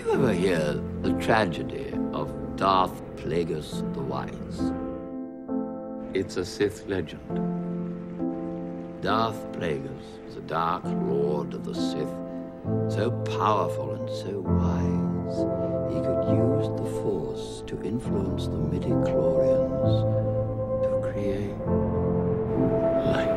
you ever hear the tragedy of Darth Plagueis the Wise? It's a Sith legend. Darth Plagueis was a dark lord of the Sith, so powerful and so wise, he could use the Force to influence the midi-chlorians to create light.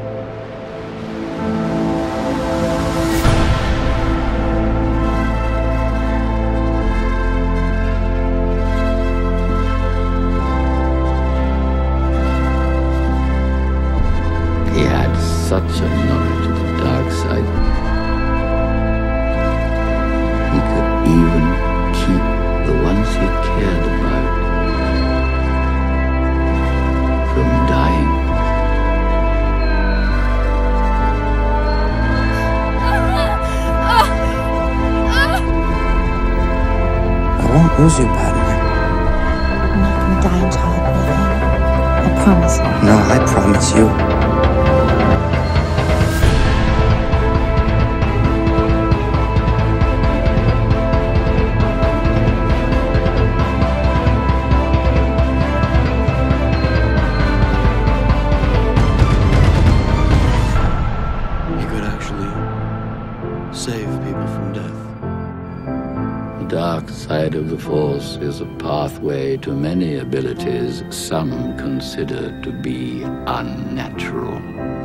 He had such a knowledge of the dark side. He could even keep the ones he cared about from dying. I won't lose you, Padme. I'm not gonna die in childbirth. I promise you. No, I promise you. Save people from death. The dark side of the Force is a pathway to many abilities some consider to be unnatural.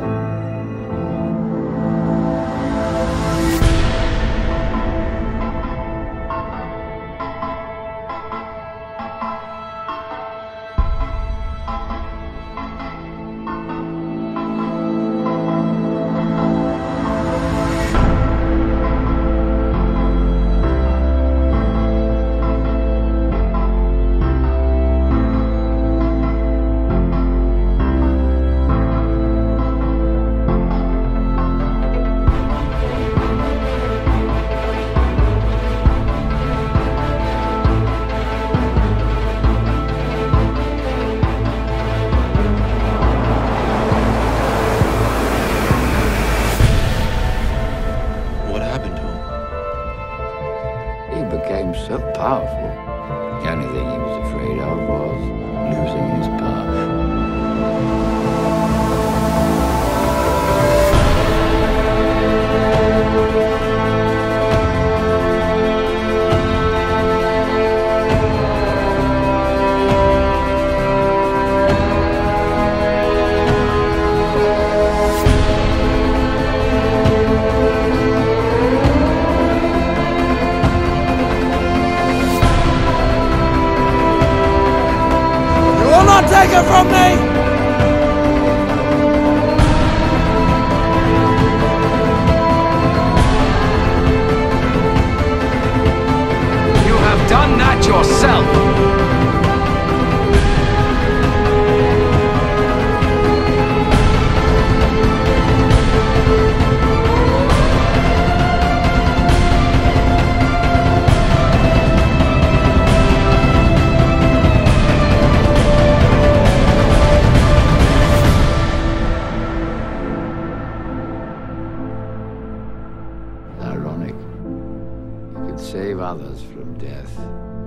He became so powerful. The only thing he was afraid of was losing his power. Take it from me! You have done that yourself! Ironic. You could save others from death,